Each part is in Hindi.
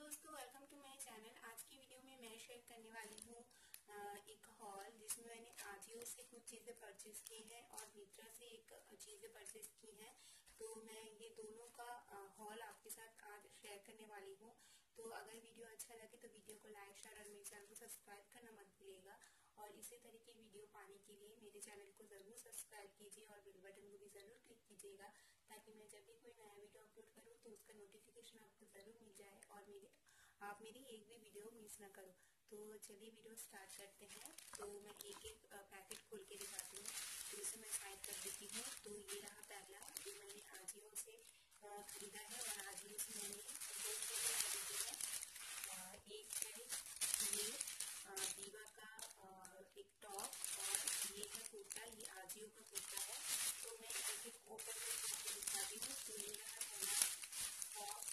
दोस्तों, वेलकम टू माय चैनल। आज की वीडियो में मैं शेयर करने वाली हूँ एक हॉल जिसमें मैंने आजियो से कुछ चीज़ें परचेज की हैं और मित्रा से एक चीज़ें परचेज की हैं। तो मैं ये दोनों का हॉल आपके साथ आज शेयर करने वाली हूँ। तो अगर वीडियो अच्छा लगे तो वीडियो को लाइक, शेयर और मेरे चैनल को सब्सक्राइब करना मत भूलिएगा। और इसी तरह की वीडियो पाने के लिए मेरे चैनल को ज़रूर सब्सक्राइब कीजिए और बेल बटन को भी ज़रूर क्लिक कीजिएगा, ताकि मैं जब भी कोई नया वीडियो अपलोड करूँ तो उसका नोटिफिकेशन आपको ज़रूर मिल जाए और आप मेरी एक भी वीडियो मिस ना करो। तो चलिए वीडियो स्टार्ट करते हैं। तो मैं एक एक पैकेट खोल के दिखाती हूँ, तो इसे मैं साइड कर देती हूँ। तो ये रहा पहला, जो मैंने आजियो से खरीदा है और आजियो से मैंने दो चीज़ें खरीदी है। एक है ये दीवा का एक टॉप और ये है कुर्ता, ये आजियो का कुर्ता है। तो मैं एक एक ओपन करके दिखाती हूँ। तो ये रहा पहला टॉप,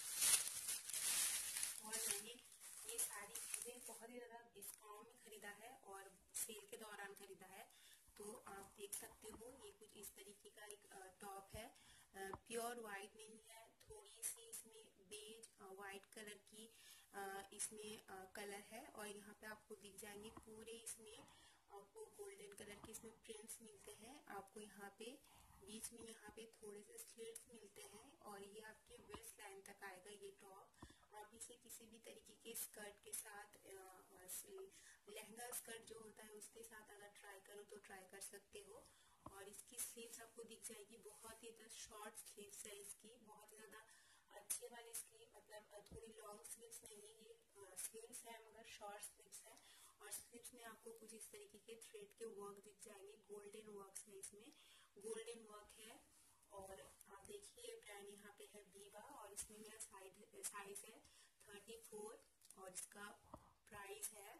और मैंने ये सारी चीज़ें बहुत ही ज़्यादा डिस्काउंट में खरीदा है और सेल के दौरान खरीदा है। तो आप देख सकते हो ये कुछ इस तरीके का एक टॉप है। प्योर वाइट नहीं है, थोड़ी सी इसमें बेज वाइट कलर की इसमें कलर है। और यहाँ पे आपको दिख जाएंगे पूरे, इसमें आपको गोल्डन कलर के इसमें प्रिंट्स मिलते हैं। आपको यहाँ पे बीच में यहाँ पे थोड़े से स्लिट्स मिलते हैं और ये आपके वेस्ट लाइन तक आएगा ये टॉप। आप इसे किसी भी तरीके के स्कर्ट के साथ, लहंगा स्कर्ट जो होता है उसके साथ अगर ट्राई करो तो ट्राई कर सकते हो। और इसकी स्लीव्स आपको दिख जाएगी, बहुत ही शॉर्ट स्लीव्स है इसकी, बहुत ही ज़्यादा अच्छे वाली स्लीव, मतलब थोड़ी लॉन्ग स्लीव्स नहीं है, ये स्लीव्स है मगर शॉर्ट स्लीव्स है। और स्लीव्स में आपको कुछ इस तरीके के थ्रेड के वर्क दिख जाएंगे, गोल्डन वर्क है, इसमें गोल्डन वर्क है। और आप देखिए ब्रांड यहाँ पे है वीवा, और इसमें मेरा साइज है 34 और इसका प्राइस है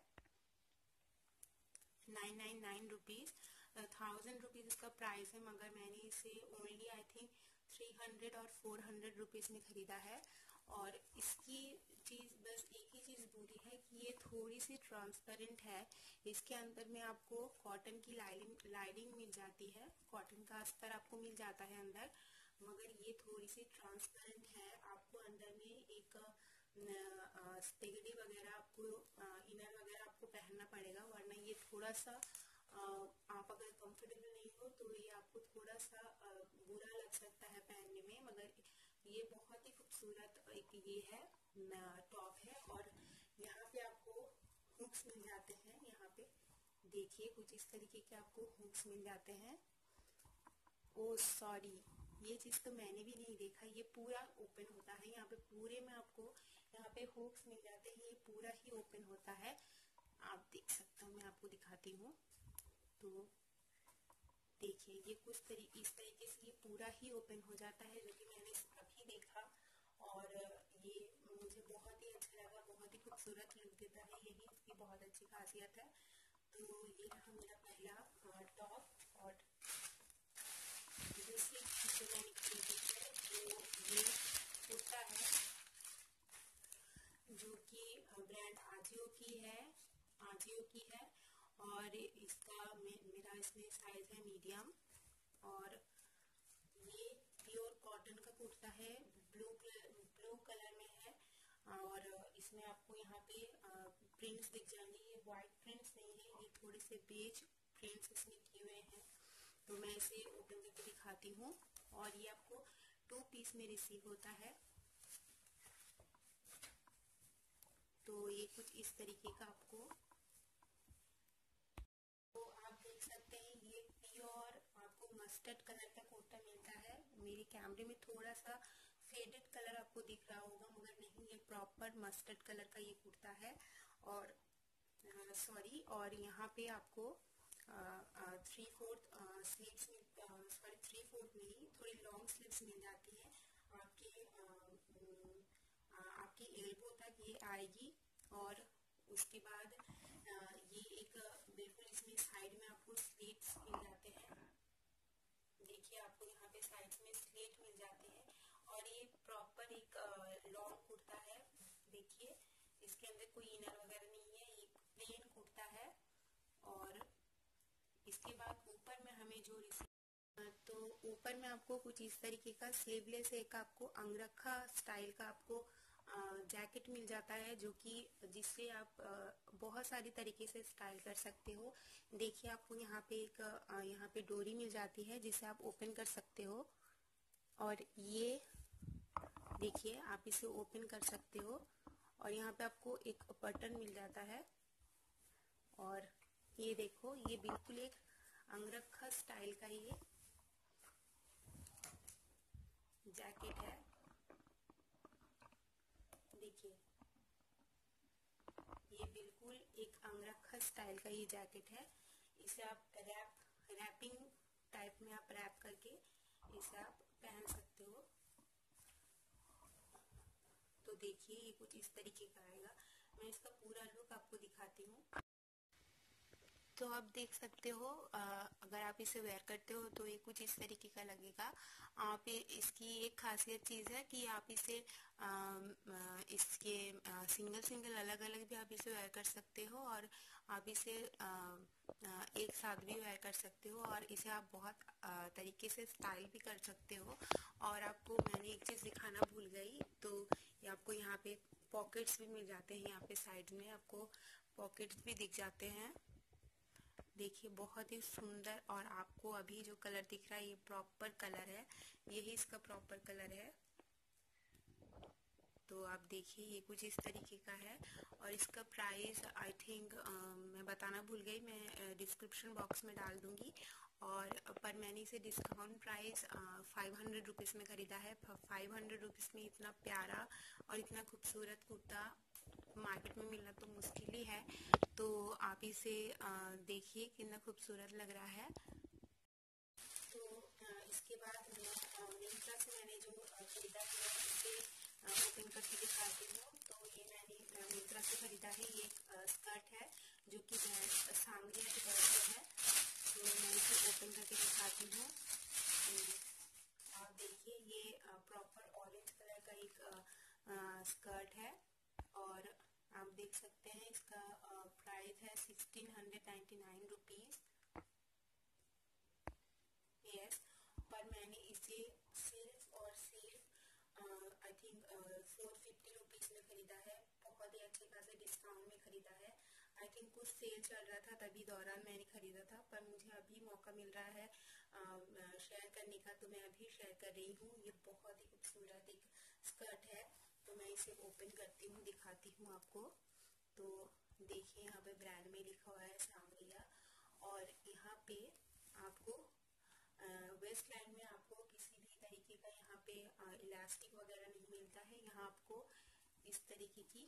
999 रुपीज़। 1000 रुपीज़ इसका प्राइस है, मगर मैंने इसे ओनली आई थिंक 300 और 400 रुपीज़ में खरीदा है। और इसकी चीज़ बस एक ही चीज़ बुरी है कि ये थोड़ी सी ट्रांसपेरेंट है। इसके अंदर में आपको कॉटन की लाइनिंग मिल जाती है, कॉटन का अस्तर आपको मिल जाता है अंदर, मगर ये थोड़ी सी ट्रांसपेरेंट है। आपको अंदर में एक स्पेगडी वगैरह, आपको इनर वगैरह आपको पहनना पड़ेगा, वरना ये थोड़ा सा आप अगर कंफर्टेबल नहीं हो तो ये आपको थोड़ा सा बुरा लग सकता है पहनने में। मगर ये बहुत ही खूबसूरत एक ये है टॉप है। और यहाँ पे आपको हुक्स मिल जाते हैं, यहाँ पे देखिए कुछ इस तरीके के आपको हुक्स मिल जाते हैं। ओ सॉरी, ये चीज तो मैंने भी नहीं देखा, ये पूरा ओपन होता है। यहाँ पे पूरे में आपको यहाँ पे हुक्स मिल जाते हैं, ये पूरा ही ओपन होता है। आप देख सकते हो, मैं आपको दिखाती हूँ। तो देखिए ये कुछ इस तरीके से ये पूरा ही ओपन हो जाता है, जो कि मैंने अभी देखा और ये मुझे बहुत ही अच्छा लगा, बहुत ही खूबसूरत लुक देता है, यही इसकी बहुत अच्छी खासियत है। तो ये रहा मेरा पहला टॉप। और दूसरी चीज जो मैंने खरीदी है वो ये कुर्ता है, जो कि ब्रांड आजियो की है। और इसका मेरा इसमें साइज है मीडियम। और ये प्योर कॉटन का कुर्ता है, ब्लू कलर में है। और इसमें आपको यहाँ पे प्रिंट्स दिख जाएंगे, ये व्हाइट प्रिंट्स नहीं है, ये थोड़े से बेज प्रिंट्स इसमें किए हुए हैं। तो मैं इसे ओपन करके दिखाती हूँ। और ये आपको 2 पीस में रिसीव होता है। तो ये कुछ इस तरीके का आपको, तो आप देख सकते हैं ये प्योर आपको मस्टर्ड कलर का कुर्ता मिलता है। मेरे कैमरे में थोड़ा सा फेडेड कलर आपको दिख रहा होगा, मगर नहीं, ये प्रॉपर मस्टर्ड कलर का ये कुर्ता है। और सॉरी, और यहाँ पे आपको 3/4 स्लीव्स, सॉरी 3/4 नहीं, थोड़ी लॉन्ग स्लीव्स मिल जाती है आपकी एल्बो तक ये आएगी। और उसके बाद ये एक बिल्कुल इसमें साइड में आपको स्लीट्स मिल जाते हैं। देखिए आपको यहाँ पे साइड में स्लीट मिल जाते हैं। और ये प्रॉपर एक लॉन्ग कुर्ता है। देखिए इसके अंदर कोई इनर वगैरह नहीं है, ये प्लेन कुर्ता है। और इसके बाद ऊपर में हमें जो तो ऊपर में आपको कुछ इस तरीके का स्लीवलेस एक आपको अंगरखा स्टाइल का आपको जैकेट मिल जाता है जो कि जिससे आप बहुत सारी तरीके से स्टाइल कर सकते हो। देखिए आपको यहाँ पे डोरी मिल जाती है जिसे आप ओपन कर सकते हो, और ये देखिए आप इसे ओपन कर सकते हो, और यहाँ पे आपको एक बटन मिल जाता है। और ये देखो, ये बिल्कुल एक अंगरखा स्टाइल का ये जैकेट है। देखिए ये बिल्कुल एक अंगरखा स्टाइल का ये जैकेट है। इसे आप रैपिंग टाइप में आप रैप करके इसे आप पहन सकते हो। तो देखिए ये कुछ इस तरीके का आएगा। मैं इसका पूरा लुक आपको दिखाती हूँ। तो आप देख सकते हो, अगर आप इसे वेयर करते हो तो ये कुछ इस तरीके का लगेगा। आप इसकी एक खासियत चीज़ है कि आप इसे इसके सिंगल अलग अलग भी आप इसे वेयर कर सकते हो, और आप इसे एक साथ भी वेयर कर सकते हो, और इसे आप बहुत तरीके से स्टाइल भी कर सकते हो। और आपको मैंने एक चीज़ दिखाना भूल गई, तो ये आपको यहाँ पे पॉकेट्स भी मिल जाते हैं। यहाँ पे साइड में आपको पॉकेट्स भी दिख जाते हैं। देखिए बहुत ही सुंदर, और आपको अभी जो कलर दिख रहा है ये प्रॉपर कलर है, यही इसका प्रॉपर कलर है। तो आप देखिए ये कुछ इस तरीके का है, और इसका प्राइस आई थिंक मैं बताना भूल गई, मैं डिस्क्रिप्शन बॉक्स में डाल दूंगी। और पर मैंने इसे डिस्काउंट प्राइस 500 रुपीज़ में ख़रीदा है। 500 रुपीज़ में इतना प्यारा और इतना खूबसूरत कुर्ता मार्केट में मिलना तो मुश्किल ही है। तो आप इसे देखिए कितना खूबसूरत लग रहा है। तो इसके बाद मैं मिंत्रा से मैंने जो खरीदा है उसे ओपन करके दिखाती हूँ। तो ये मैंने मिंत्रा से खरीदा है, ये स्कर्ट है जो कि सांगरिया की तरफ से है। तो मैं इसे ओपन करके दिखाती हूँ। आप देखिए ये प्रॉपर ऑरेंज कलर का एक स्कर्ट है, और आप देख सकते हैं इसका प्राइस है 1699 रुपीज़। यस, पर मैंने इसे सिर्फ और सिर्फ आई थिंक 450 रुपीज़ में ख़रीदा है। बहुत ही अच्छे खासे डिस्काउंट में ख़रीदा है। आई थिंक कुछ सेल चल रहा था, तभी दौरान मैंने ख़रीदा था, पर मुझे अभी मौका मिल रहा है शेयर करने का, तो मैं अभी शेयर कर रही हूँ। ये बहुत ही खूबसूरत एक स्कर्ट है। तो मैं इसे ओपन करती हूँ, दिखाती हूँ आपको। तो देखिए यहाँ पे ब्रांड में लिखा हुआ है सांगरिया, और यहाँ पे आपको वेस्ट लाइन में आपको किसी भी तरीके का यहाँ पे इलास्टिक वगैरह नहीं मिलता है। यहाँ आपको इस तरीके की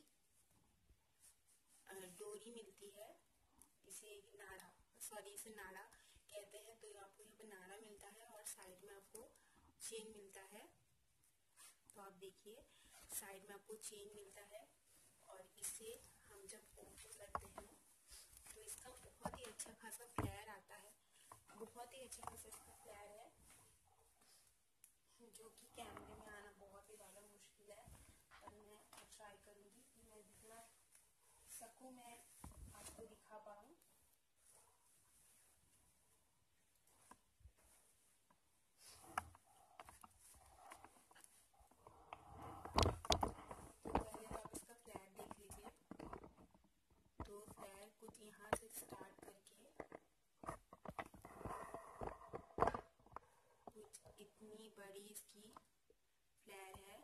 डोरी मिलती है, इसे नाड़ा कहते हैं। तो आपको यहाँ पे नाड़ा मिलता है, और साइड में आपको चेन मिलता है। तो आप देखिए साइड में आपको चेन मिलता है, और इसे हम जब ओपन करते हैं तो इसका बहुत ही अच्छा खासा फ्लेयर आता है। बहुत ही अच्छा खासा इसका फ्लेयर है, जो कि कैमरे में आना बहुत ही ज़्यादा मुश्किल है। पर मैं ट्राई करूँगी कि मैं जितना सकूँ मैं आपको दिखा पाऊँ। तो पहले तो आप इसका फ्लेयर देख लीजिए। तो फ्लेयर कुछ यहाँ से स्टार्ट करके कुछ इतनी बड़ी इसकी फ्लेयर है।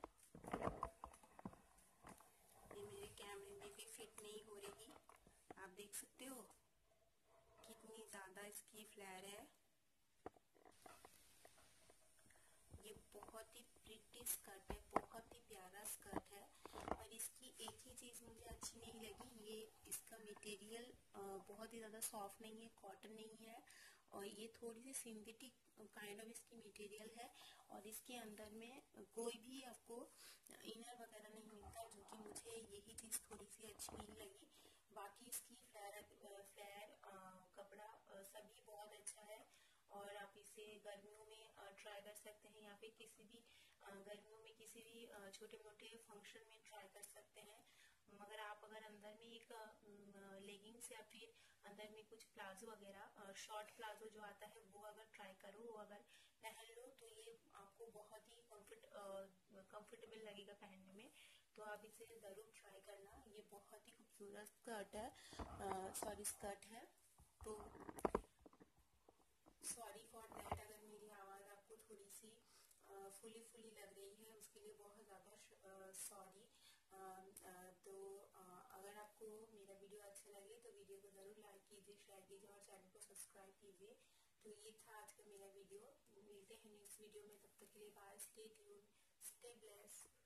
ये मेरे कैमरे में भी फिट नहीं हो रही, आप देख सकते हो कितनी ज़्यादा इसकी फ्लेयर है। ये बहुत ही प्रिटी स्कर्ट है, बहुत ही प्यारा स्कर्ट है। और इसकी एक ही चीज़ मुझे अच्छी नहीं लगी, ये इसका मटेरियल बहुत ही ज़्यादा सॉफ्ट नहीं है, कॉटन नहीं है, और ये थोड़ी सी सिंथेटिक काइंड ऑफ इसकी मटेरियल है। और इसके अंदर में कोई भी आपको इनर वगैरह नहीं मिलता, जो कि मुझे यही चीज़ थोड़ी सी अच्छी नहीं लगी। बाकी इसकी फ्लेयर कपड़ा सभी बहुत अच्छा है, और आप इसे गर्मियों में ट्राई कर सकते हैं, या फिर किसी भी गर्मियों में किसी भी छोटे मोटे फंक्शन में ट्राई कर सकते हैं। मगर आप अगर अंदर में एक लेगिंग्स या फिर अंदर में कुछ प्लाजो वगैरह शॉर्ट प्लाजो जो आता है वो अगर ट्राई करो, वो अगर पहन लो, तो ये आपको बहुत ही कंफर्टेबल लगेगा पहनने में। तो आप इसे ज़रूर ट्राई करना। ये बहुत ही खूबसूरत स्कर्ट है, स्कर्ट है। तो सॉरी फॉर दैट अगर मेरी आवाज़ आपको थोड़ी सी फुली लग रही है, उसके लिए बहुत ज़्यादा सॉरी। तो अगर आपको मेरा वीडियो अच्छा लगे तो वीडियो को ज़रूर लाइक कीजिए, शेयर कीजिए और चैनल को सब्सक्राइब कीजिए। तो ये था आज का मेरा वीडियो। मिलते हैं नेक्स्ट वीडियो में, तब तक के लिए bye, stay tuned, stay blessed.